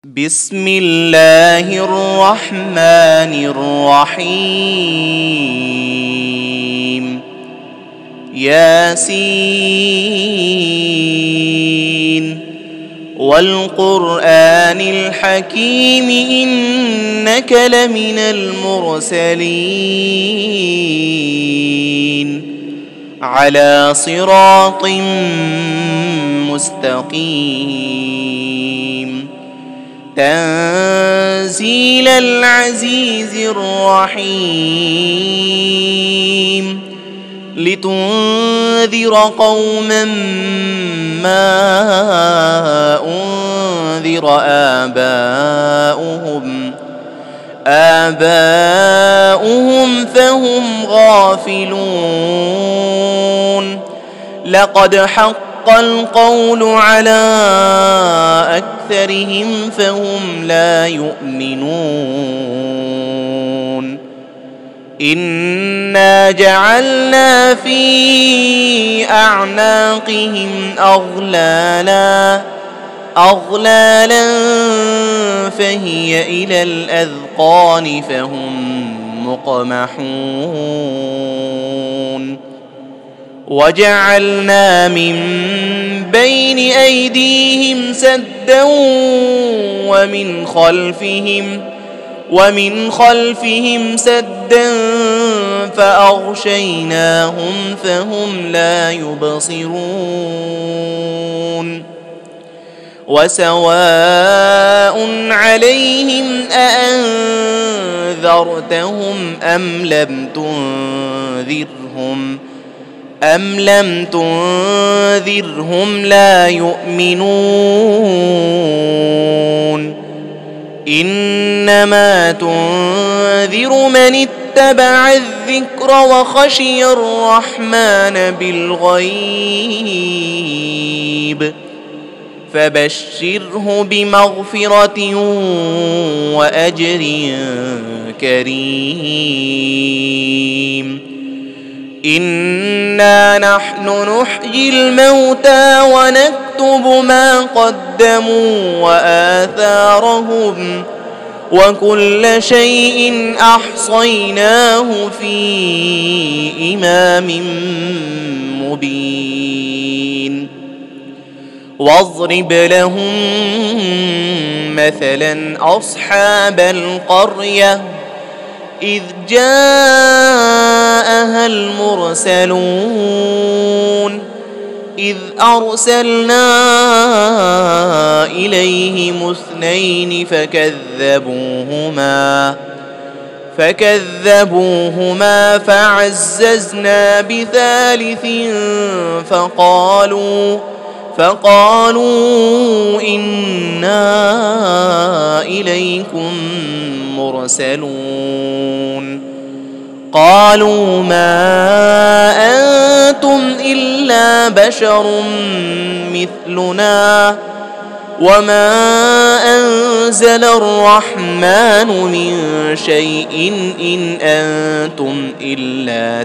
بسم الله الرحمن الرحيم ياسين والقرآن الحكيم إنك لمن المرسلين على صراط مستقيم تنزيل العزيز الرحيم لتنذر قوما ما أنذر آباؤهم فهم غافلون لقد حق القول على أكثرهم فهم لا يؤمنون إنا جعلنا في أعناقهم أغلالا فهي إلى الأذقان فهم مقمحون وجعلنا من بين أيديهم سدا ومن خلفهم سدا فأغشيناهم فهم لا يبصرون وسواء عليهم أأنذرتهم أم لم تنذرهم لا يؤمنون إنما تنذر من اتبع الذكر وخشي الرحمن بالغيب فبشره بمغفرة وأجر كريم إنا نحن نحيي الموتى ونكتب ما قدموا وآثارهم وكل شيء أحصيناه في إمام مبين واضرب لهم مثلا أصحاب القرية إذ جاءها المرسلون إذ أرسلنا إليهم اثنين فكذبوهما فعززنا بثالث فقالوا إنا إليكم مرسلون قالوا ما أنتم إلا بشر مثلنا وما أنزل الرحمن من شيء إن أنتم إلا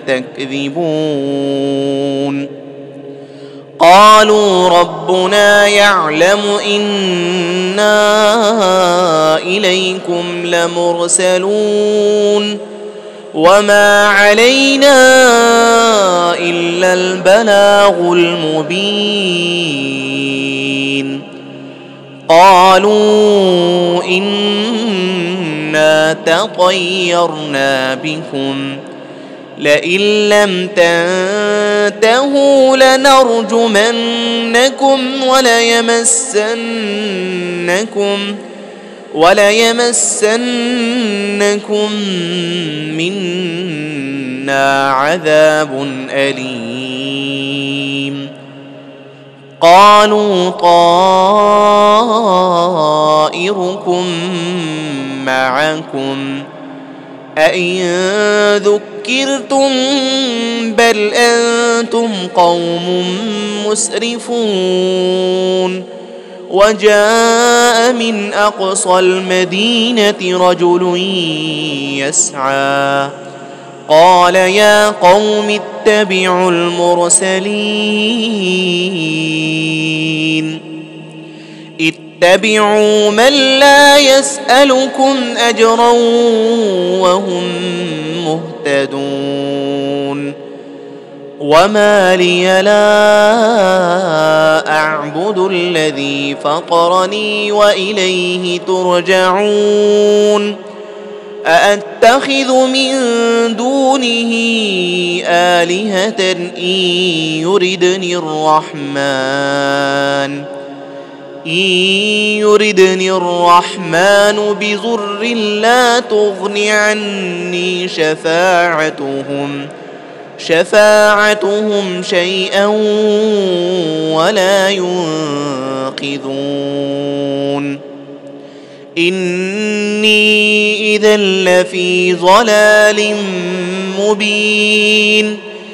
تكذبون قالوا ربنا يعلم إنا إليكم لمرسلون وما علينا إلا البلاغ المبين قالوا إنا تطيرنا بكم لئن لم تنتهوا لنرجمنكم وليمسنكم منا عذاب أليم قالوا طائركم معكم أئن ذكرتم بل أنتم قوم مسرفون وجاء من أقصى المدينة رجل يسعى قال يا قوم اتبعوا المرسلين اتبعوا من لا يسألكم أجرا وهم مهتدون وما لي لا أعبد الذي فطرني وإليه ترجعون أأتخذ من دونه آلهة إن يردني الرحمن بضر لا تغن عني شفاعتهم شيئا ولا ينقذون إني إذا لفي ضلال مبين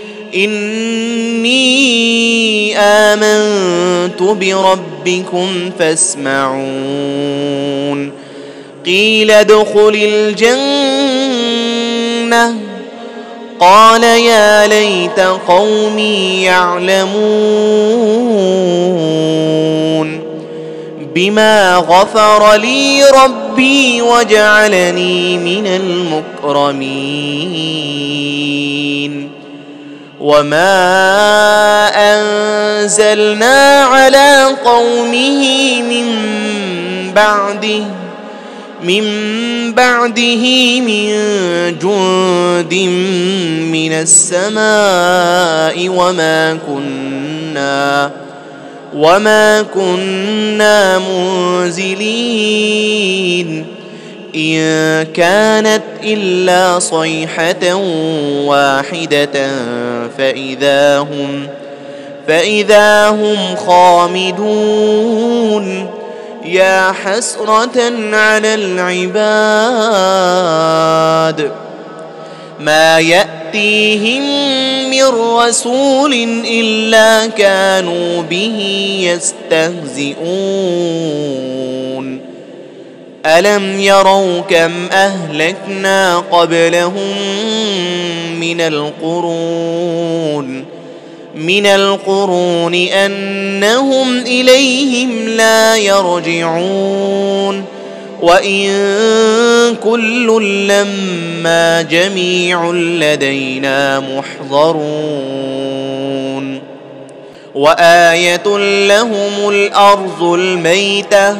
إني آمنت بربكم فاسمعون قيل ادخل الجنة قال يا ليت قومي يعلمون بما غفر لي ربي وجعلني من المكرمين وما أنزلنا على قومه من بعده من جند من السماء وما كنا منزلين إن كانت إلا صيحة واحدة فإذا هم خامدون يا حسرة على العباد ما يأتيهم من رسول إلا كانوا به يستهزئون ألم يروا كم أهلكنا قبلهم من القرون أنهم إليهم لا يرجعون وإن كل لما جميع لدينا محضرون وآية لهم الأرض الميتة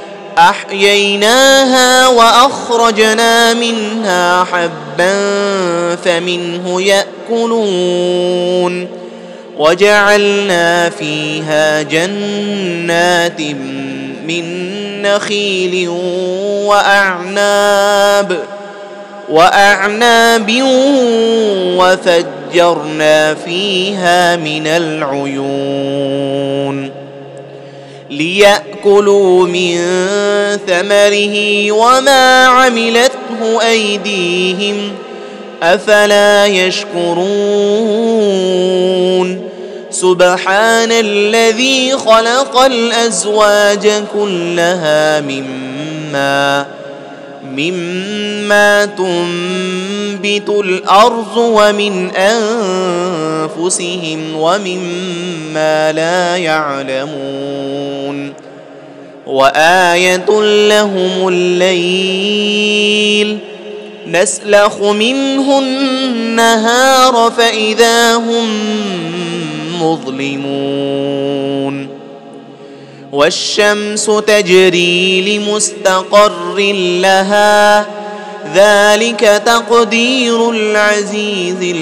أحييناها وأخرجنا منها حبا فمنه يأكلون وجعلنا فيها جنات من نخيل وأعناب وفجرنا فيها من العيون ليأكلوا من ثمره وما عملته أيديهم أفلا يشكرون سبحان الذي خلق الأزواج كلها مما تنبت الأرض ومن أنفسهم ومما لا يعلمون وآية لهم الليل نسلخ منه النهار فإذا هم مظلمون والشمس تجري لمستقر لها ذلك تقدير العزيز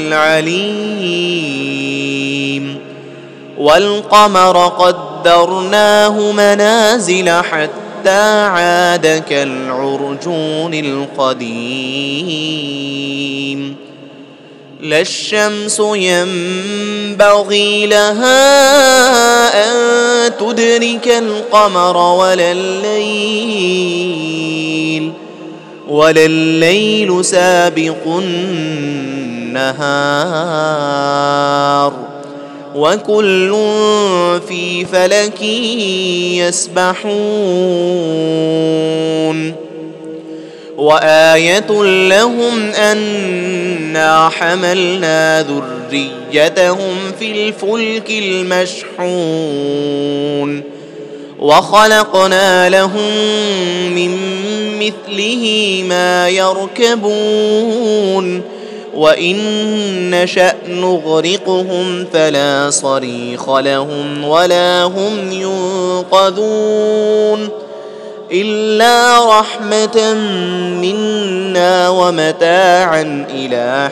العليم والقمر قدرناه منازل حتى عاد كالعرجون القديم لا الشمس ينبغي لها أن تدرك القمر ولا الليل سابق النهار وكل في فلك يسبحون وآية لهم أنا حملنا ذريتهم في الفلك المشحون وخلقنا لهم من مثله ما يركبون وإن نشأ نغرقهم فلا صريخ لهم ولا هم ينقذون إلا رحمة منا ومتاعا إلى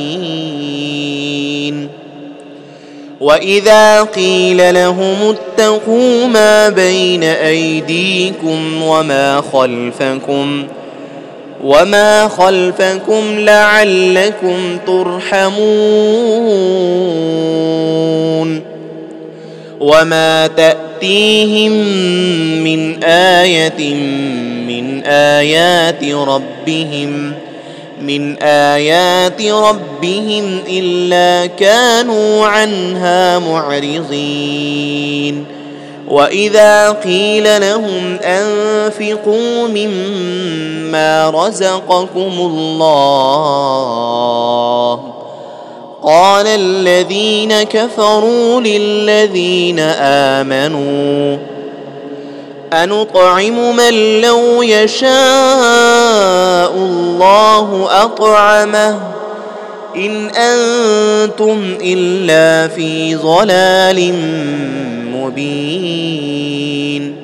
حين وإذا قيل لهم اتقوا ما بين أيديكم وما خلفكم لعلكم ترحمون وما تأتيهم من آية من آيات ربهم إلا كانوا عنها معرضين وإذا قيل لهم أنفقوا مما رزقكم الله قال الذين كفروا للذين آمنوا أنطعم من لو يشاء الله أطعمه إن أنتم إلا في ضلال مبين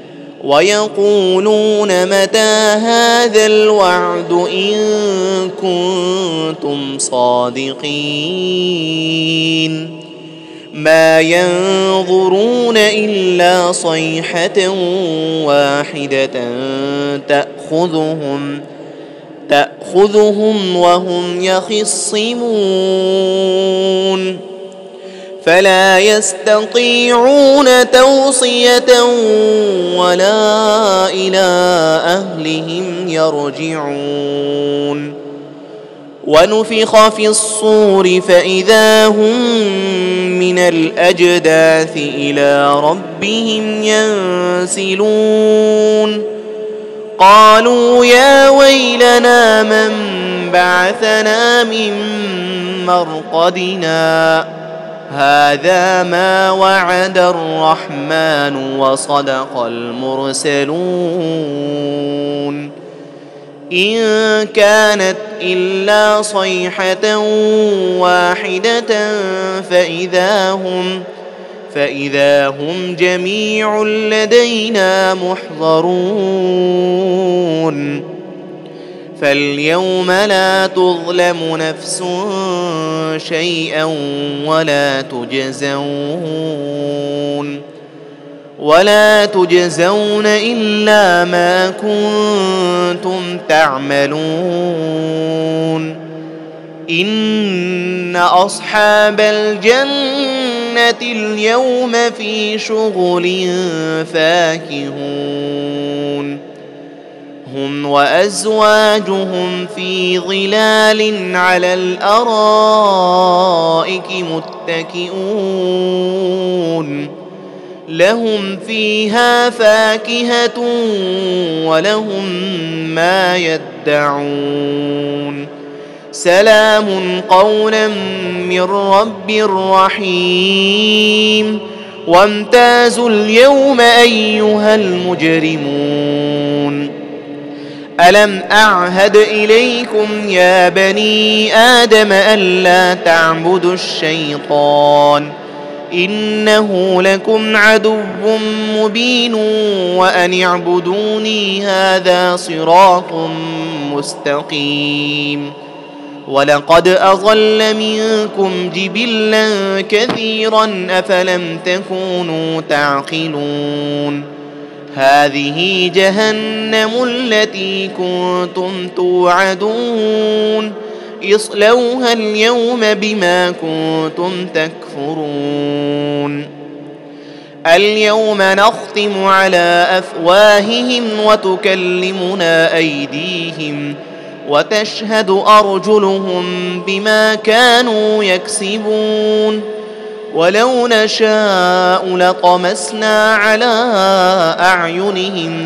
ويقولون متى هذا الوعد إن كنتم صادقين ما ينظرون إلا صيحة واحدة تأخذهم وهم يخصمون فلا يستطيعون توصية ولا إلى أهلهم يرجعون ونفخ في الصور فإذا هم من الأجداث إلى ربهم ينسلون قالوا يا ويلنا من بعثنا من مرقدنا هذا ما وعد الرحمن وصدق المرسلون إن كانت إلا صيحة واحدة فإذا هم جميع لدينا محضرون فاليوم لا تظلم نفس شيئا ولا تجزون إلا ما كنتم تعملون إن أصحاب الجنة اليوم في شغل فاكهون هم وأزواجهم في ظلال على الأرائك متكئون لهم فيها فاكهة ولهم ما يدعون سلام قولا من رب رحيم وامتازوا اليوم أيها المجرمون ألم أعهد إليكم يا بني آدم ألا تعبدوا الشيطان إنه لكم عدو مبين وأن اعبدوني هذا صراط مستقيم ولقد أضل منكم جبلا كثيرا أفلم تكونوا تعقلون هذه جهنم التي كنتم توعدون اصلوها اليوم بما كنتم تكفرون اليوم نختم على أفواههم وتكلمنا أيديهم وتشهد أرجلهم بما كانوا يكسبون ولو نشاء لطمسنا على أعينهم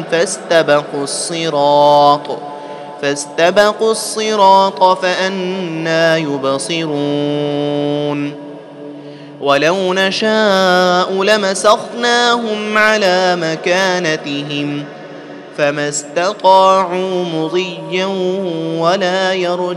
فاستبقوا الصراط فأنى يبصرون ولو نشاء لمسخناهم على مكانتهم فما استطاعوا مضيا ولا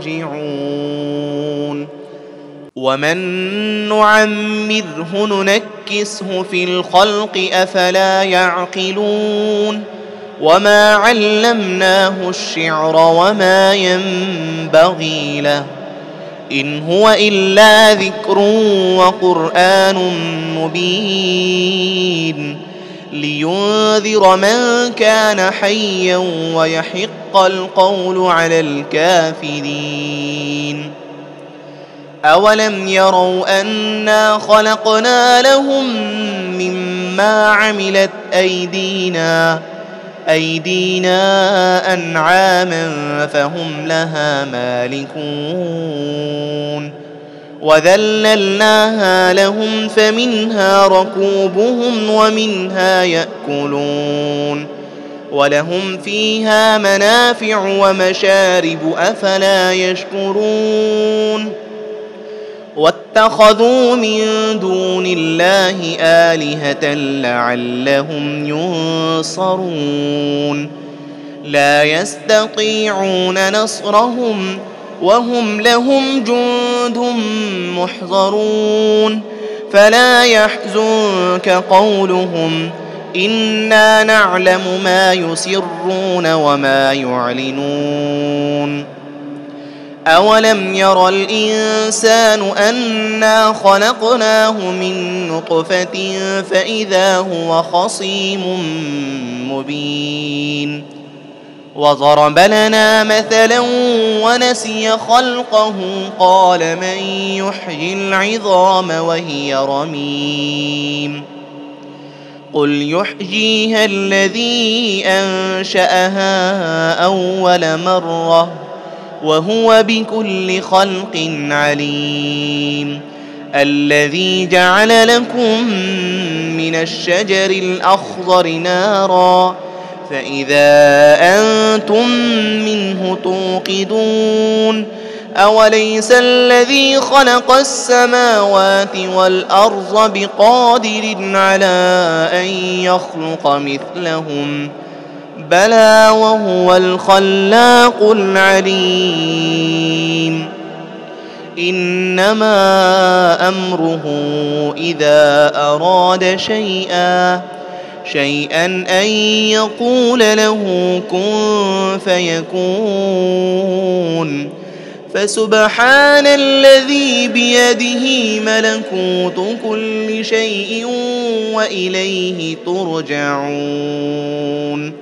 يرجعون ومن نعمره ننكسه في الخلق أفلا يعقلون وما علمناه الشعر وما ينبغي له إن هو إلا ذكر وقرآن مبين لينذر من كان حيا ويحق القول على الكافرين أولم يروا أنا خلقنا لهم مما عملت أيدينا أنعاما فهم لها مالكون وذللناها لهم فمنها ركوبهم ومنها يأكلون ولهم فيها منافع ومشارب أفلا يشكرون واتخذوا من دون الله آلهة لعلهم ينصرون لا يستطيعون نصرهم وهم لهم جند محضرون فلا يحزنك قولهم إنا نعلم ما يسرون وما يعلنون أولم ير الإنسان أنا خلقناه من نطفة فإذا هو خصيم مبين وضرب لنا مثلا ونسي خلقه قال من يحيي العظام وهي رميم قل يحييها الذي أنشأها أول مرة وهو بكل خلق عليم الذي جعل لكم من الشجر الأخضر نارا فإذا أنتم منه توقدون أوليس الذي خلق السماوات والأرض بقادر على أن يخلق مثلهم بلى وهو الخلاق العليم إنما أمره إذا أراد شيئا أن يقول له كن فيكون فسبحان الذي بيده ملكوت كل شيء وإليه ترجعون